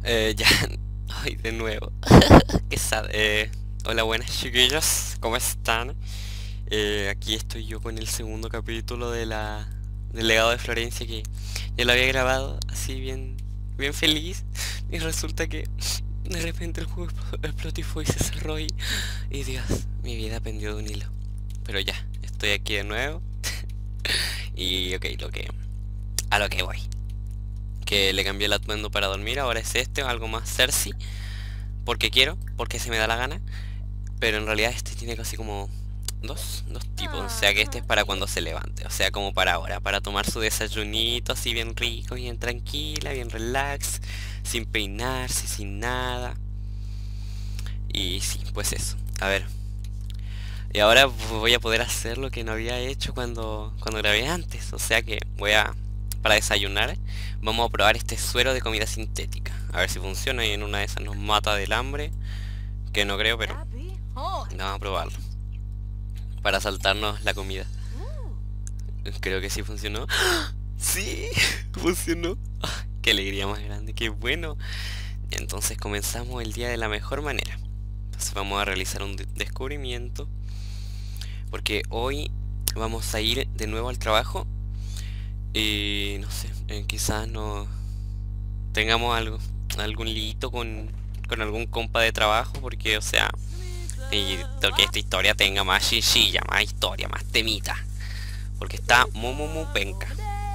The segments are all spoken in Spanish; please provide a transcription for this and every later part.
Ya, ay, de nuevo. Qué sad. Hola, buenas chiquillos, ¿cómo están? Aquí estoy yo con el segundo capítulo del legado de Florencia que ya lo había grabado así bien feliz. Y resulta que de repente el juego explotó y se cerró y Dios, mi vida pendió de un hilo. Pero ya, estoy aquí de nuevo. Y ok, a lo que voy. Que le cambié el atuendo para dormir, ahora es este, algo más Cersei. Porque quiero, porque se me da la gana. Pero en realidad este tiene casi como dos tipos. O sea que este es para cuando se levante. O sea, como para ahora. Para tomar su desayunito así bien rico, bien tranquila, bien relax. Sin peinarse, sin nada. Y sí, pues eso. A ver. Y ahora voy a poder hacer lo que no había hecho cuando grabé antes. O sea que para desayunar, vamos a probar este suero de comida sintética. A ver si funciona y en una de esas nos mata del hambre. Que no creo, pero vamos a probarlo. Para saltarnos la comida. Creo que sí funcionó. Sí, funcionó. Qué alegría más grande, qué bueno. Y entonces comenzamos el día de la mejor manera. Entonces vamos a realizar un descubrimiento. Porque hoy vamos a ir de nuevo al trabajo. Y no sé, quizás no tengamos algún lito con algún compa de trabajo. Porque, o sea, y que esta historia tenga más chinchilla, más historia, más temita. Porque está muy penca.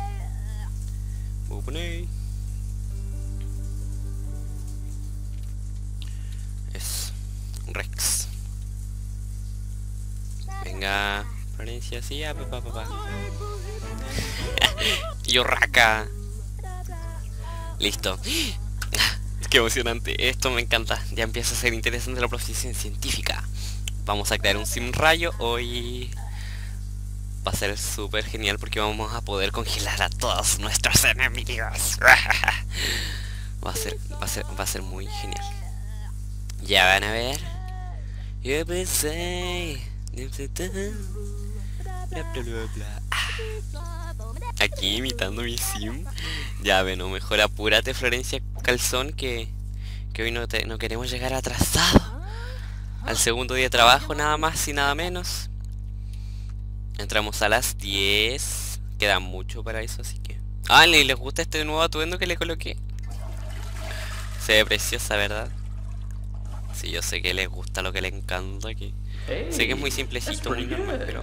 Buponey. Es Rex. Venga, Florencia, sí, ya, papá. Yo raca. Listo. Qué emocionante. Esto me encanta. Ya empieza a ser interesante la profesión científica. Vamos a crear un sim rayo. Hoy va a ser súper genial porque vamos a poder congelar a todos nuestros enemigos. Va a ser muy genial. Ya van a ver. Yo pensé. Bla bla bla bla. Aquí imitando mi sim. Ya bueno, mejor apúrate Florencia Calzón que hoy no queremos llegar atrasado. Al segundo día de trabajo nada más y nada menos. Entramos a las 10. Queda mucho para eso, así que... Ah, ¿les gusta este nuevo atuendo que le coloqué? Se ve preciosa, ¿verdad? Sí, yo sé que les gusta lo que le encanta aquí. Sé que es muy Hey, that's simplecito, muy pretty normal, good.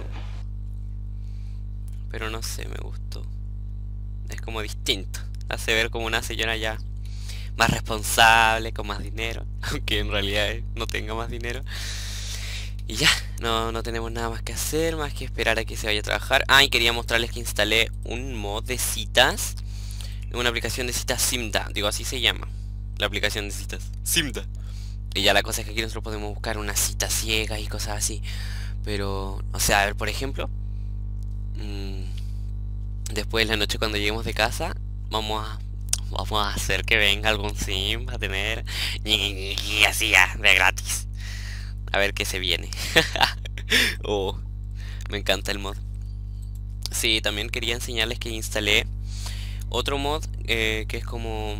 pero no sé, me gustó. Es como distinto. Hace ver como una señora ya más responsable, con más dinero. Aunque en realidad no tenga más dinero. Y ya, no tenemos nada más que hacer, más que esperar a que se vaya a trabajar. Ah, y quería mostrarles que instalé un mod de citas. Una aplicación de citas Simda, digo así se llama. La aplicación de citas Simda. Y ya la cosa es que aquí nosotros podemos buscar una cita ciega y cosas así. Pero, o sea, a ver, por ejemplo, mm, después de la noche cuando lleguemos de casa, vamos a, vamos a hacer que venga algún sim a tener y así ya, de gratis. A ver qué se viene. Oh, me encanta el mod. Sí, también quería enseñarles que instalé otro mod que es como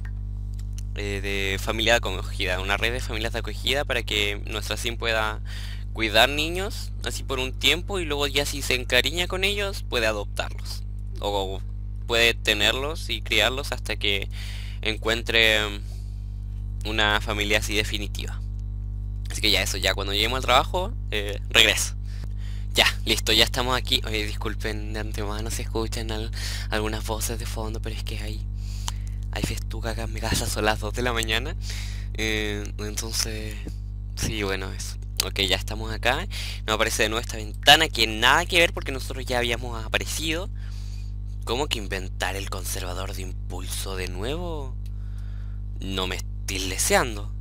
de familia de acogida, una red de familias de acogida para que nuestra sim pueda cuidar niños así por un tiempo y luego ya si se encariña con ellos puede adoptarlos o puede tenerlos y criarlos hasta que encuentre una familia así definitiva. Así que ya eso, ya cuando lleguemos al trabajo, regreso. Ya, listo, ya estamos aquí. Oye, disculpen de antemano si escuchan algunas voces de fondo, pero es que hay festuca acá en mi casa, son las 2 de la mañana. Entonces, sí, bueno, eso. Ok, ya estamos acá. Nos aparece de nuevo esta ventana que nada que ver porque nosotros ya habíamos aparecido. ¿Cómo que inventar el conservador de impulso de nuevo? No me estoy deseando.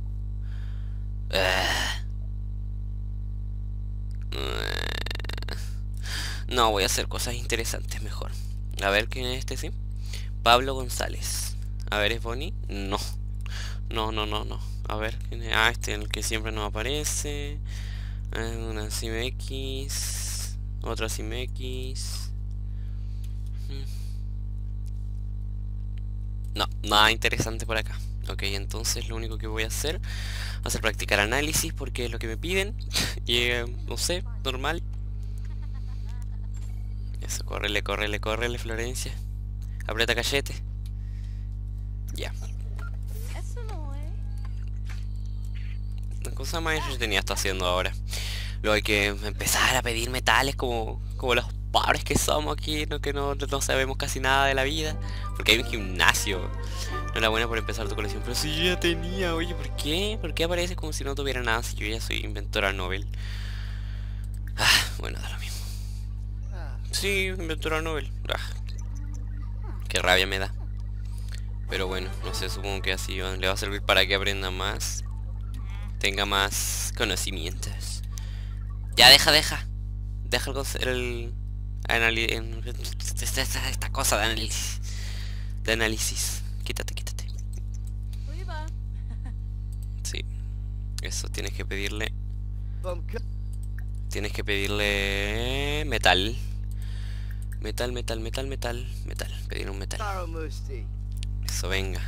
No, voy a hacer cosas interesantes mejor. A ver quién es este, sí. Pablo González. A ver, ¿es Bonnie? No. No. A ver, ¿quién es? Ah, este es el que siempre nos aparece. Una SimX. Otra SimX. No, nada interesante por acá. Ok, entonces lo único que voy a hacer va a ser practicar análisis porque es lo que me piden. Y no sé, normal. Eso, córrele, córrele, córrele, Florencia. Aprieta cachete. Ya. La cosa más entretenida está haciendo ahora. Luego hay que empezar a pedir metales como los pobres que somos aquí, ¿no? Que no sabemos casi nada de la vida. Porque hay un gimnasio. Enhorabuena por empezar tu colección. Pero si yo ya tenía, oye, ¿por qué? ¿Por qué aparece como si no tuviera nada si yo ya soy inventora Nobel? Ah, bueno, da lo mismo. Sí, inventora Nobel. Ah, qué rabia me da. Pero bueno, no sé, supongo que así le va a servir para que aprenda más. Tenga más conocimientos. Ya, deja. Deja esta cosa de análisis. De análisis. Quítate. Sí. Eso, tienes que pedirle. Tienes que pedirle metal. Metal. Pedir un metal. Eso, venga.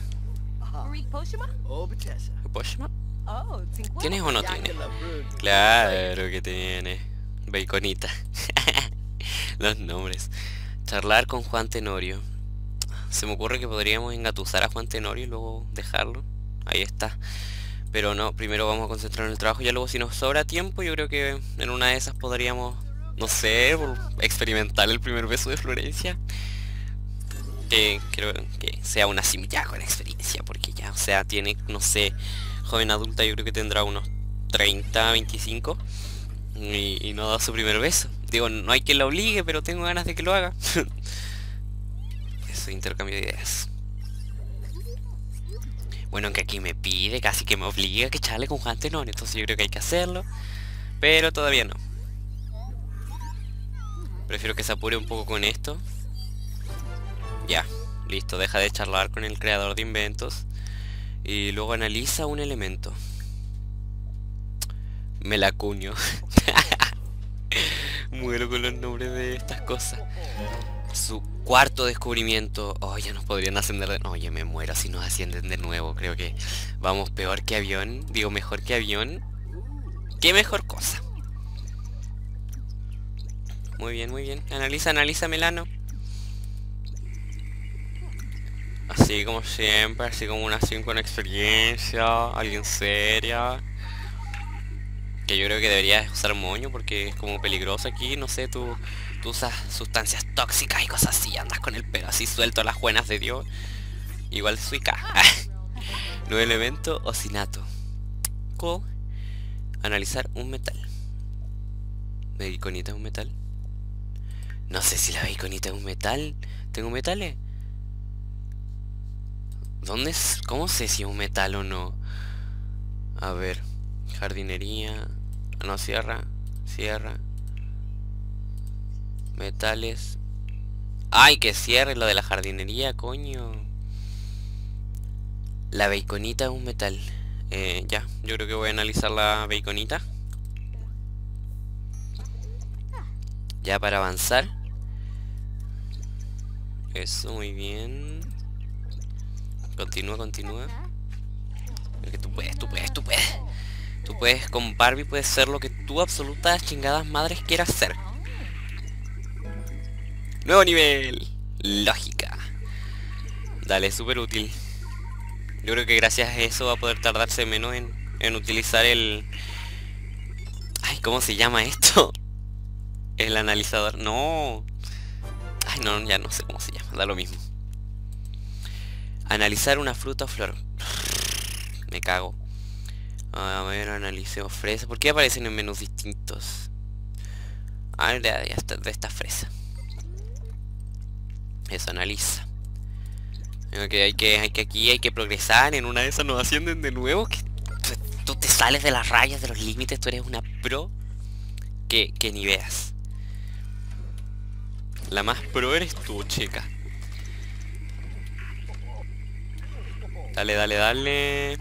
¿Hiposhima? ¿Tienes o no tienes? Claro que tiene. Baconita. Los nombres. Charlar con Juan Tenorio. Se me ocurre que podríamos engatusar a Juan Tenorio y luego dejarlo. Ahí está. Pero no, primero vamos a concentrarnos en el trabajo. Ya luego si nos sobra tiempo, yo creo que en una de esas podríamos, no sé, experimentar el primer beso de Florencia. Que creo que sea una ya con experiencia. Porque ya, o sea, tiene, no sé, joven adulta, yo creo que tendrá unos 30, 25. Y no da su primer beso. Digo, no hay quien la obligue, pero tengo ganas de que lo haga. Eso, intercambio de ideas. Bueno, aunque aquí me pide, casi que me obliga a que charle con Juan Tenorio. Entonces yo creo que hay que hacerlo. Pero todavía no. Prefiero que se apure un poco con esto. Ya, listo, deja de charlar con el creador de inventos. Y luego analiza un elemento. Melacuño. Muero con los nombres de estas cosas. Su cuarto descubrimiento. Oh, ya nos podrían ascender de... Oye, me muero si nos ascienden de nuevo. Creo que vamos peor que avión. Digo, mejor que avión. ¿Qué mejor cosa? Muy bien, muy bien. Analiza, Melano. Así como siempre, así como una 5 en experiencia. Alguien seria. Que yo creo que deberías usar moño porque es como peligroso aquí. No sé, tú usas sustancias tóxicas y cosas así. Andas con el pelo así suelto a las buenas de Dios. Igual suica. Nuevo elemento, osinato. Cool. Analizar un metal. ¿Baconita es un metal? No sé si la baconita es un metal. ¿Tengo metales? ¿Dónde es? ¿Cómo sé si es un metal o no? A ver. Jardinería. No, cierra. Metales. ¡Ay, que cierre lo de la jardinería, coño! La baconita es un metal. Ya, yo creo que voy a analizar la baconita. Ya para avanzar. Eso, muy bien. Continúa. Que tú puedes. Tú puedes, con Barbie puedes ser lo que tú absolutas chingadas madres quieras ser. Nuevo nivel. Lógica. Dale, súper útil. Yo creo que gracias a eso va a poder tardarse menos en utilizar el... Ay, ¿cómo se llama esto? El analizador. No. Ay, no, ya no sé cómo se llama. Da lo mismo. Analizar una fruta o flor. Me cago. A ver, analicemos fresa. ¿Por qué aparecen en menús distintos? A ver, ya está, de esta fresa. Eso, analiza. Okay, aquí hay que progresar. En una de esas nos ascienden de nuevo. Que tú te sales de las rayas, de los límites. Tú eres una pro que ni veas. La más pro eres tú, chica. Dale.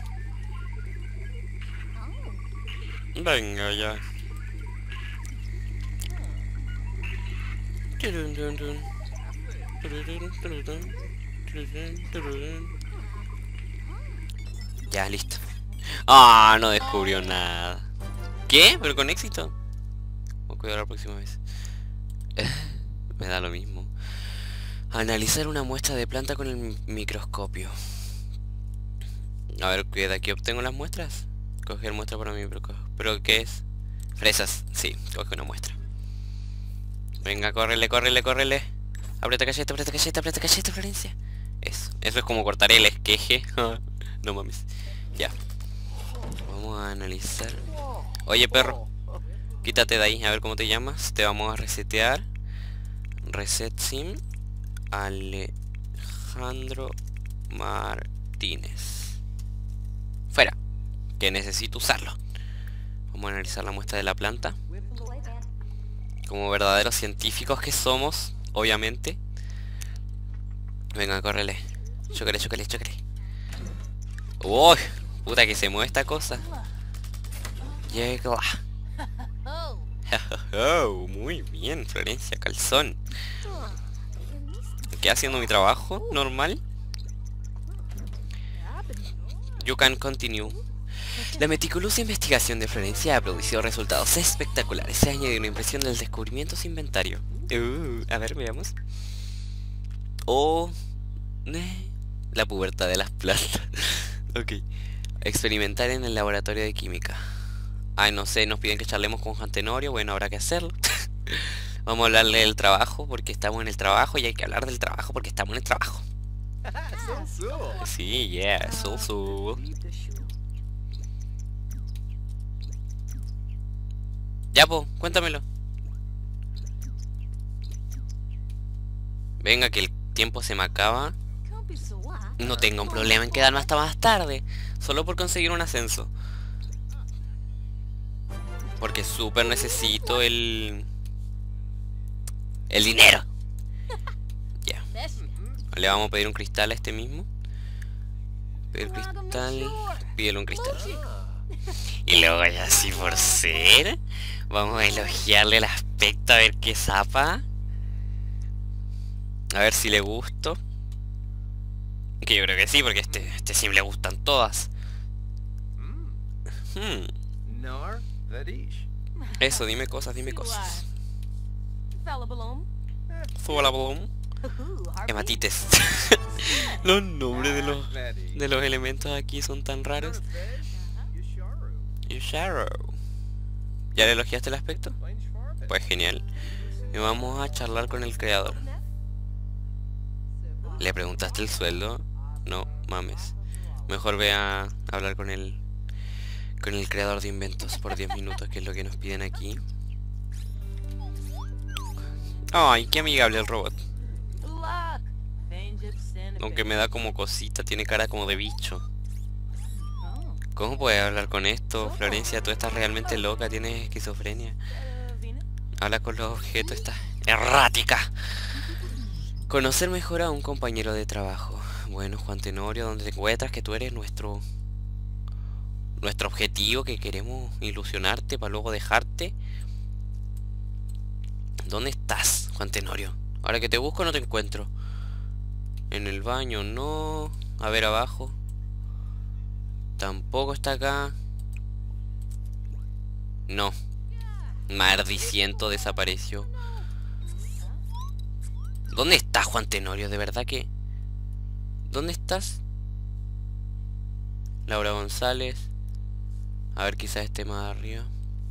Venga ya. Ya, listo. Ah, no descubrió nada. ¿Qué? ¿Pero con éxito? Voy a cuidar la próxima vez. Me da lo mismo. Analizar una muestra de planta con el microscopio. A ver, ¿de aquí obtengo las muestras? Coger muestra para mi microscopio. ¿Pero qué es? Fresas. Sí, coge una muestra. Venga, córrele, córrele, córrele. Aprieta cachete, Florencia. Eso es como cortar el esqueje. No mames. Ya. Vamos a analizar. Oye, perro. Quítate de ahí, a ver cómo te llamas. Te vamos a resetear. Reset sim. Alejandro Martínez. Fuera. Que necesito usarlo. Vamos a analizar la muestra de la planta. Como verdaderos científicos que somos, obviamente. Venga, córrele. Chócale. Uy, puta que se mueve esta cosa. Llega. Oh, muy bien, Florencia Calzón. ¿Qué haciendo mi trabajo normal? You can continue. La meticulosa investigación de Florencia ha producido resultados espectaculares. Se ha añadido una impresión del descubrimiento a su inventario. A ver, veamos. La pubertad de las plantas. Ok. Experimentar en el laboratorio de química. Ay, no sé, nos piden que charlemos con Juan Tenorio. Bueno, habrá que hacerlo. Vamos a hablarle del trabajo porque estamos en el trabajo. Y hay que hablar del trabajo porque estamos en el trabajo. Sí, yeah, so. Ya, po, cuéntamelo. Venga, que el tiempo se me acaba. No tengo un problema en quedarme hasta más tarde. Solo por conseguir un ascenso. Porque súper necesito el dinero. Ya. Le vamos a pedir un cristal a este mismo. Pedir cristal. Pídele un cristal. Y luego ya así por ser. Vamos a elogiarle el aspecto a ver qué zapa. A ver si le gusto. Que yo creo que sí, porque este sí le gustan todas. Eso, dime cosas. Folabolón. Hematites. Los nombres de los elementos aquí son tan raros. Yusharrow. ¿Ya le elogiaste el aspecto? Pues genial. Y vamos a charlar con el creador. ¿Le preguntaste el sueldo? No, mames. Mejor ve a hablar con el creador de inventos por 10 minutos, que es lo que nos piden aquí. Ay, qué amigable el robot. Aunque me da como cosita, tiene cara como de bicho. ¿Cómo puedes hablar con esto, Florencia? Tú estás realmente loca, tienes esquizofrenia. Habla con los objetos, estás errática. Conocer mejor a un compañero de trabajo. Bueno, Juan Tenorio, ¿dónde te encuentras? Que tú eres nuestro objetivo, que queremos ilusionarte para luego dejarte. ¿Dónde estás, Juan Tenorio? Ahora que te busco no te encuentro. En el baño no. A ver abajo. Tampoco está acá. No. Maldiciento desapareció. ¿Dónde está Juan Tenorio? De verdad que... ¿Dónde estás? Laura González. A ver, quizás esté más arriba.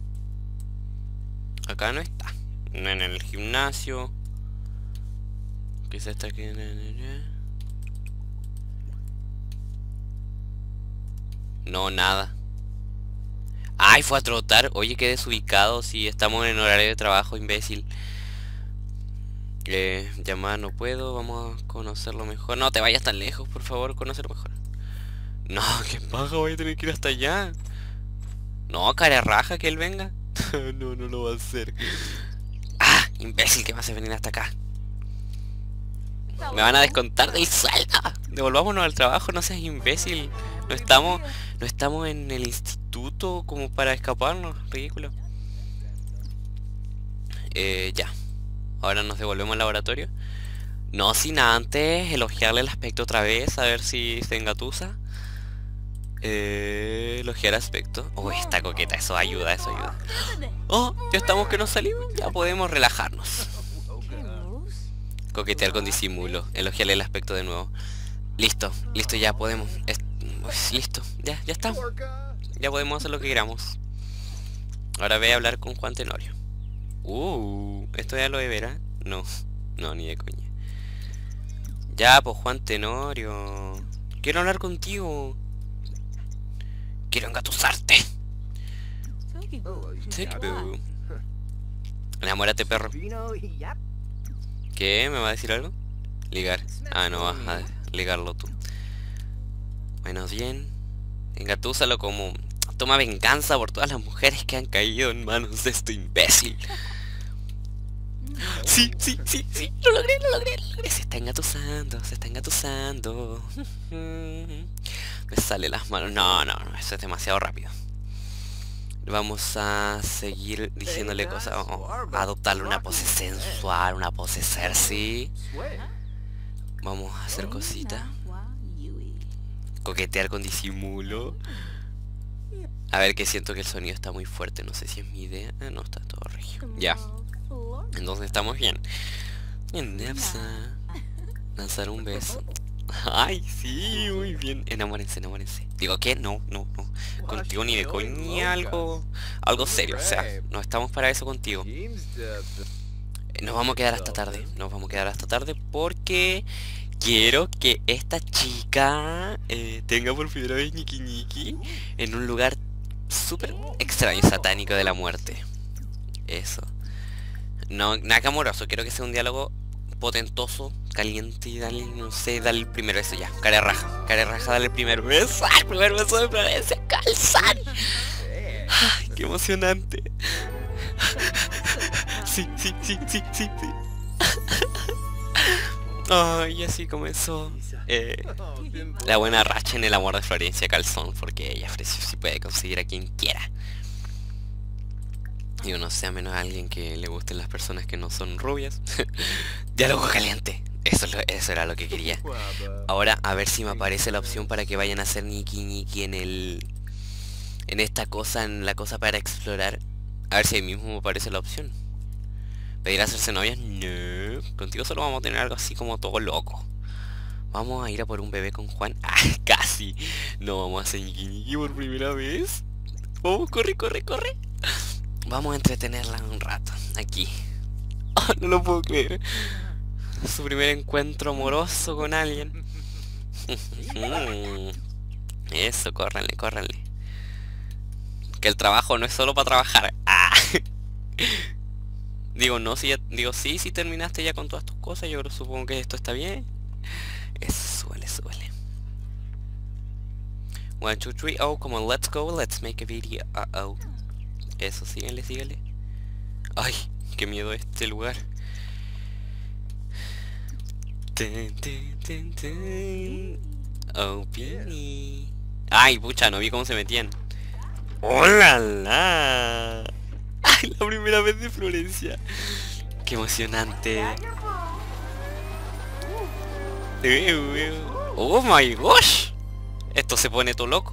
Acá no está. No en el gimnasio. Quizás está aquí. No, nada. Ay, fue a trotar. Oye, qué desubicado. Si estamos en horario de trabajo, imbécil. Llamada no puedo. Vamos a conocerlo mejor. No te vayas tan lejos, por favor. Conocerlo mejor. No, qué paja. Voy a tener que ir hasta allá. No, cara raja que él venga. No, no lo va a hacer. Ah, imbécil, que vas a venir hasta acá. Me van a descontar del sueldo. Devolvámonos al trabajo, no seas imbécil. No estamos en el instituto como para escaparnos. Ridículo. Ya. Ahora nos devolvemos al laboratorio. No sin antes elogiarle el aspecto otra vez. A ver si se engatusa. Elogiar aspecto. Oh, está coqueta, eso ayuda, eso ayuda. Oh, ya estamos que nos salimos, ya podemos relajarnos. Coquetear con disimulo, elogiarle el aspecto de nuevo. Listo, listo, ya podemos. Pues, listo, ya estamos. Ya podemos hacer lo que queramos. Ahora ve a hablar con Juan Tenorio. ¿Esto ya lo de Vera? No, no, ni de coña. Ya, pues Juan Tenorio. Quiero hablar contigo. Quiero engatusarte. Tokiboo. Enamórate, perro. ¿Qué? ¿Me va a decir algo? Ligar. Ah, no, vas a ligarlo tú. Bueno, bien. Engatúsalo como... Toma venganza por todas las mujeres que han caído en manos de este imbécil. Sí. Lo logré. Se está engatusando. Me sale las manos. No, eso es demasiado rápido. Vamos a seguir diciéndole cosas. A adoptarle una pose sensual, una pose sexy. Vamos a hacer cositas. Coquetear con disimulo. A ver, que siento que el sonido está muy fuerte. No sé si es mi idea. No, está todo regio. Ya. Entonces estamos bien. Lanzar un beso. Ay, sí, muy bien. Enamórense. Digo, ¿qué? No. Contigo ni de coña, algo serio. O sea, no estamos para eso contigo. Nos vamos a quedar hasta tarde. Porque quiero que esta chica tenga por primera vez ñiqui en un lugar súper extraño, satánico de la muerte. Eso. No, nada que amoroso. Quiero que sea un diálogo potentoso, caliente y dale, no sé, dale el primer beso ya. Cara raja, dale el primer beso. ¡Ah, el primer beso de Florencia Calzán! ¡Ay, qué emocionante! Sí. Ay, y así comenzó la buena racha en el amor de Florencia Calzón, porque ella ofreció si puede conseguir a quien quiera. Digo, no sé, a menos a alguien que le gusten las personas que no son rubias. Diálogo caliente. Eso era lo que quería. Ahora a ver si me aparece la opción para que vayan a hacer ñiqui en esta cosa, en la cosa para explorar. A ver si ahí mismo me aparece la opción. ¿Pedir hacerse novias? No. Contigo solo vamos a tener algo así como todo loco. Vamos a ir a por un bebé con Juan. Ah, casi. No vamos a hacer ñiqui por primera vez. Vamos, corre. Vamos a entretenerla un rato. Aquí. Oh, no lo puedo creer. Su primer encuentro amoroso con alguien. Eso, córranle. Que el trabajo no es solo para trabajar. Ah. Digo, no, si terminaste ya con todas tus cosas. Yo supongo que esto está bien. Eso, súbele. 1, 2, 3, oh, come on, let's go, let's make a video. Eso, síguele. Ay, qué miedo este lugar. Oh, Pini. Ay, pucha, no vi cómo se metían. ¡Hola! Ay, la primera vez de Florencia. Qué emocionante. Oh my gosh. Esto se pone todo loco.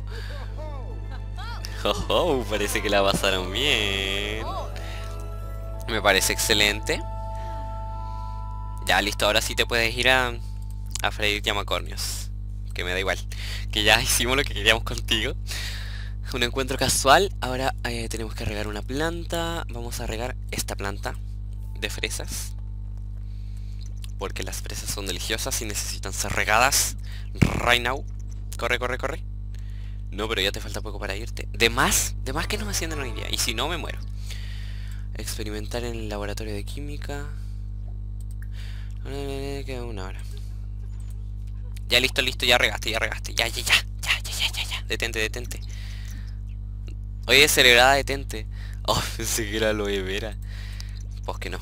Parece que la pasaron bien. Me parece excelente. Ya, listo, ahora sí te puedes ir a freír llamacornios. Que me da igual. Que ya hicimos lo que queríamos contigo. Un encuentro casual. Ahora tenemos que regar una planta. Vamos a regar esta planta de fresas. Porque las fresas son deliciosas y necesitan ser regadas right now. Corre. No, pero ya te falta poco para irte. De más que nos haciendo hoy día. Y si no, me muero. Experimentar en el laboratorio de química. Queda 1 hora. Ya listo, ya regaste. Ya. Detente. Oye, celebrada, detente. Oh, pensé que era aloe vera. Pues que no.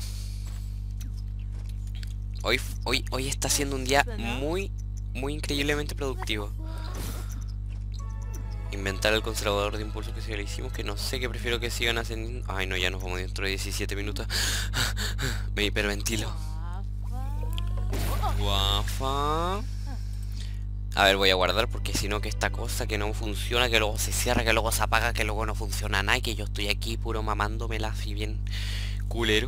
Hoy está siendo un día muy increíblemente productivo. Inventar el conservador de impulso que se le hicimos, que no sé, que prefiero que sigan ascendiendo. Ay, no, ya nos vamos dentro de 17 minutos. Me hiperventilo. Guafa. A ver, voy a guardar porque si no que esta cosa que no funciona, que luego se cierra, que luego se apaga, que luego no funciona nada y que yo estoy aquí puro mamándomela así bien culero.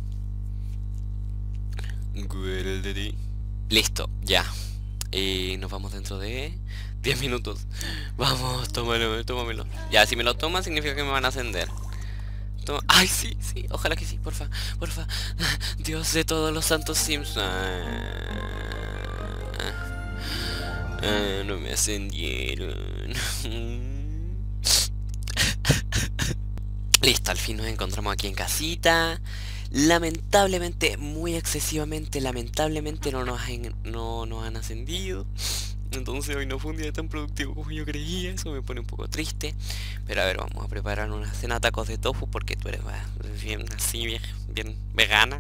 Listo, ya. Y nos vamos dentro de 10 minutos. Vamos, tómamelo. Ya, si me lo toman significa que me van a ascender. Ay, sí, sí, ojalá que sí, porfa, porfa. Dios de todos los santos Sims. No me ascendieron. Listo, al fin nos encontramos aquí en casita. Lamentablemente, muy excesivamente, lamentablemente no nos han ascendido. Entonces hoy no fue un día tan productivo como yo creía. Eso me pone un poco triste. Pero a ver, vamos a preparar una cena de tacos de tofu porque tú eres bien así, bien vegana.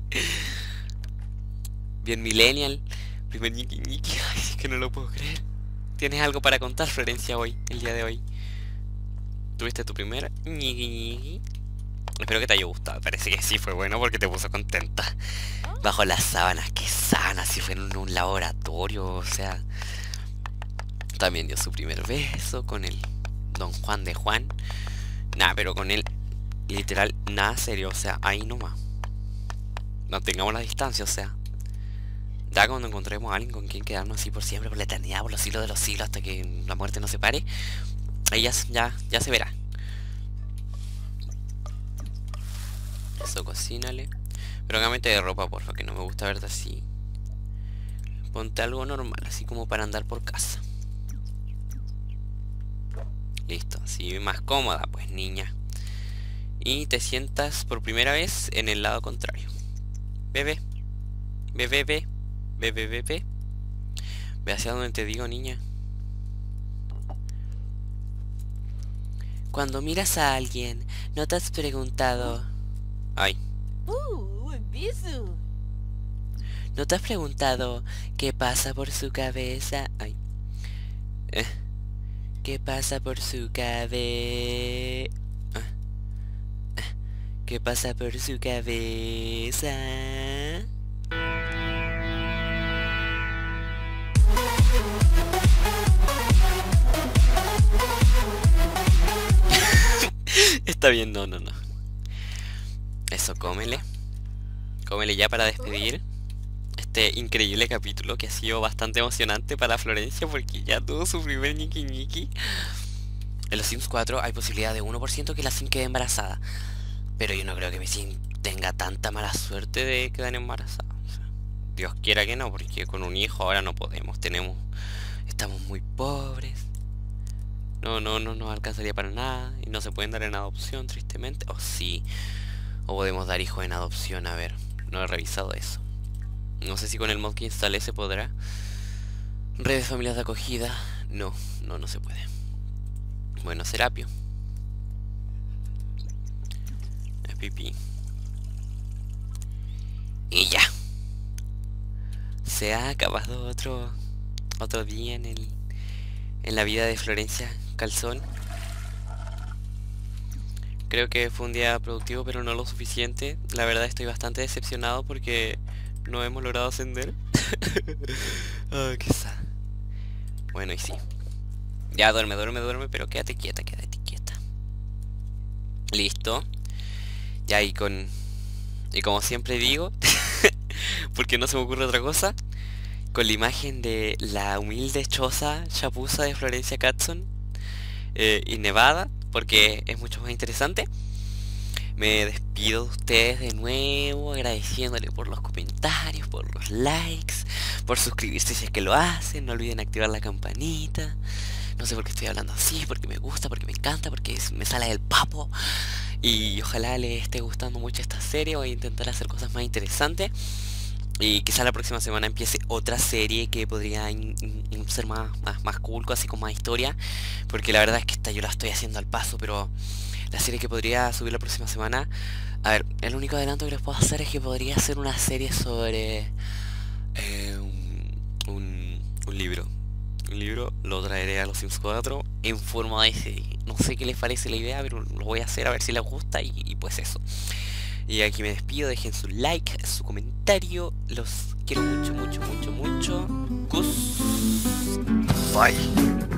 Bien millennial. Primer ñiqui ñiqui. Ay, es que no lo puedo creer. ¿Tienes algo para contar, Florencia, hoy, el día de hoy? ¿Tuviste tu primera ñiqui ñiqui? Espero que te haya gustado. Parece que sí fue bueno porque te puso contenta. Bajo las sábanas, qué sana, si fue en un laboratorio, o sea. También dio su primer beso con el Don Juan de Juan. Nada, pero con él, literal, nada serio, o sea, ahí nomás. Mantengamos la distancia, o sea. Ya cuando encontremos a alguien con quien quedarnos así por siempre, por la eternidad, por los siglos de los siglos, hasta que la muerte nos separe, ahí ya se verá. Eso, cocínale. Pero cámbiate de ropa, porfa, que no me gusta verte así. Ponte algo normal, así como para andar por casa. Listo, así más cómoda, pues, niña. Y te sientas por primera vez en el lado contrario. Bebé. Bebé, bebé. Bebé, bebé. Ve hacia donde te digo, niña. Cuando miras a alguien, ¿no te has preguntado? Ay. ¿No te has preguntado qué pasa por su cabeza? Ay. ¿Qué pasa por su cabeza? ¿Qué pasa por su cabeza? Está bien, no. Eso, cómele. Cómele ya para despedir este increíble capítulo que ha sido bastante emocionante para Florencia porque ya tuvo su primer ñiqui ñiqui. En los Sims 4 hay posibilidad de 1% que la Sim quede embarazada. Pero yo no creo que mi Sim tenga tanta mala suerte de quedar embarazada. O sea, Dios quiera que no, porque con un hijo ahora no podemos. Estamos muy pobres. No nos alcanzaría para nada. Y no se pueden dar en adopción, tristemente. O sí. O podemos dar hijos en adopción, a ver. No he revisado eso. No sé si con el mod que instalé se podrá. Red de familias de acogida. No se puede. Bueno, Serapio. Es pipí. Y ya. Se ha acabado otro día en la vida de Florencia Calzón. Creo que fue un día productivo, pero no lo suficiente. La verdad estoy bastante decepcionado porque no hemos logrado ascender. Qué sad. Bueno, y sí. Ya, duerme, pero quédate quieta. Listo. Ya, y como siempre digo, porque no se me ocurre otra cosa, con la imagen de la humilde choza chapuza de Florencia Catson y nevada, porque es mucho más interesante. Me despido de ustedes de nuevo, agradeciéndole por los comentarios, por los likes, por suscribirse si es que lo hacen. No olviden activar la campanita. No sé por qué estoy hablando así, porque me gusta, porque me encanta, porque me sale del papo. Y ojalá les esté gustando mucho esta serie. Voy a intentar hacer cosas más interesantes. Y quizá la próxima semana empiece otra serie que podría ser más cool, así con más historia. Porque la verdad es que esta yo la estoy haciendo al paso, pero la serie que podría subir la próxima semana... A ver, el único adelanto que les puedo hacer es que podría ser una serie sobre... un libro. Un libro lo traeré a los Sims 4 en forma de serie. No sé qué les parece la idea, pero lo voy a hacer a ver si les gusta y pues eso. Y aquí me despido, dejen su like, su comentario Los quiero mucho, mucho, mucho, mucho. Gus. Bye.